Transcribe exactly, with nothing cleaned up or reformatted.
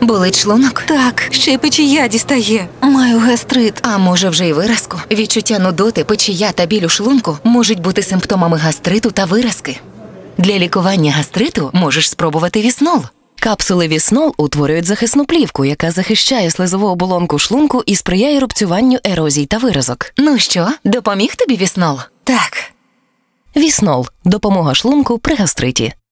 Болить шлунок? Так, ще й печія дістає. Маю гастрит. А може вже й виразку? Відчуття нудоти, печія та біль у шлунку можуть бути симптомами гастриту та виразки. Для лікування гастриту можеш спробувати віснол. Капсули віснол утворюють захисну плівку, яка захищає слизову оболонку шлунку і сприяє рубцюванню, ерозій та виразок. Ну що, допоміг тобі віснол? Так. Віснол – допомога шлунку при гастриті.